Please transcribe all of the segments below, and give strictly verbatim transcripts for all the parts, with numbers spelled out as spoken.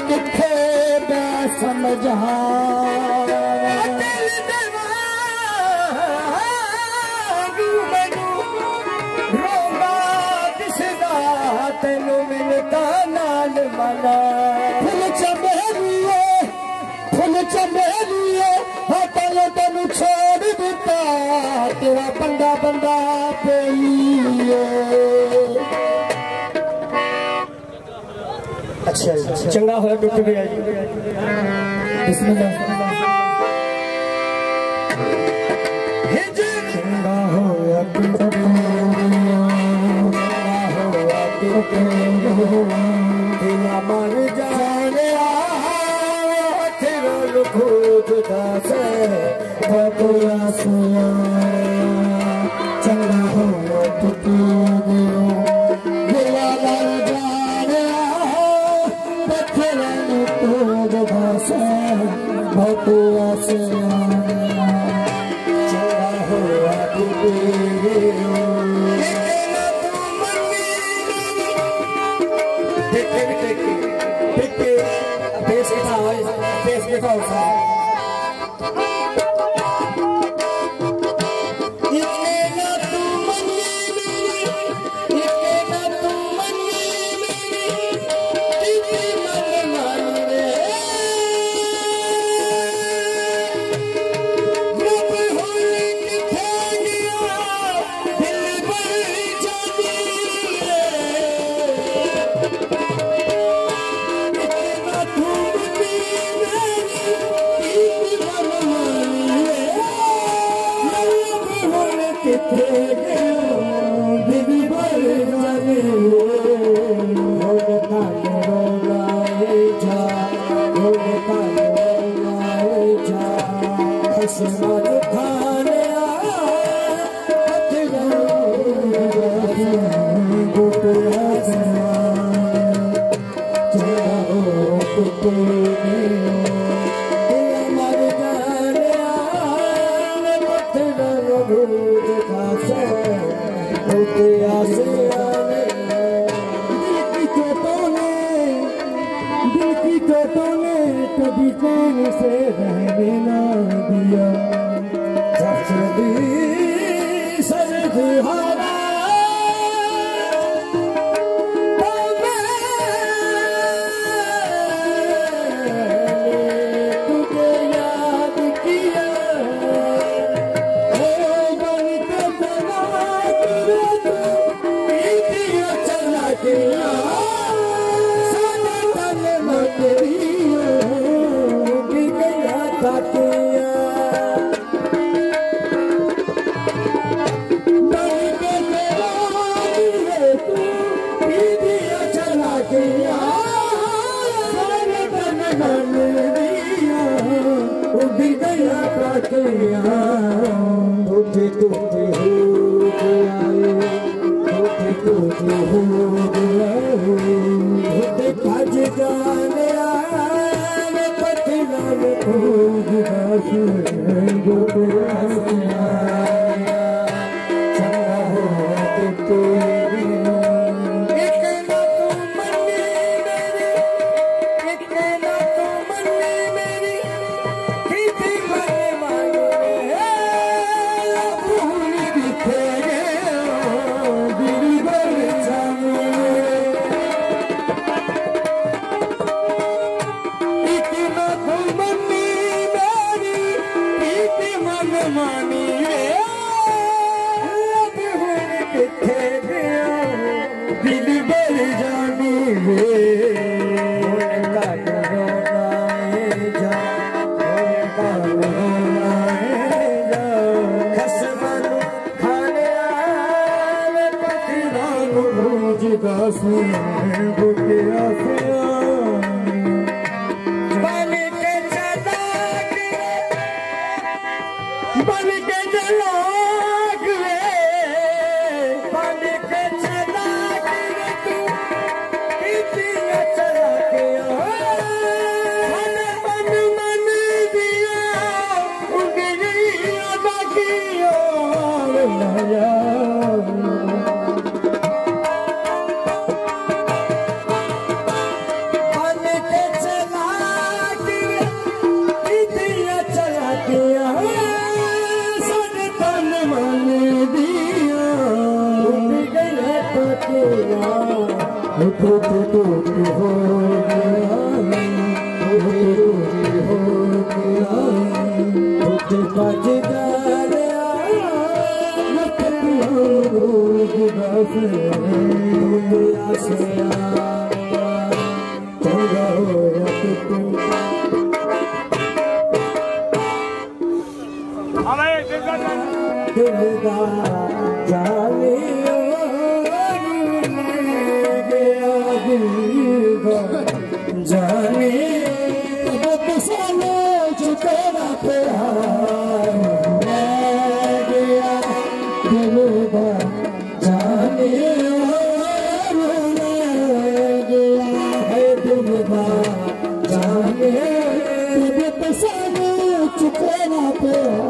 किथे मैं समझा तेनू मिलता नाल मना फुल चमेलिए फुल चमेलिए हटल तेनू छोड़ दिता तेरा बंदा बंदा पेलिए। अच्छा चंगा होया टुट गया जी। बिस्मिल्लाह। चंगा होया टुट तेरा मर जाने तेरा खोजता से बबुआ सुया चंगा हो टुटी तेरा मर जाने तेरा खोजता से बबुआ सुया चंगा हो टुटी कभी चैन से रहने ना दिया जब चली सर्द हवा तो मैंने तुझे याद किया ओ बन के चला तेरा चला गया सादा तन मत टूटे टूटे हो गया टूटे टूटे हो गया टूटे भज जाने आए पतना में खोज चंगा हो टूटे टूट हो गया टूट हो गया टूट बज गया मत टूट आशिया चंगा होया दिलदा जालियो गया दिलदा जाने बसने चुकेरा प्यार गया दिलदा जाने गया है दिलदा जाने बसने चुकेरा प्यार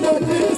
मोती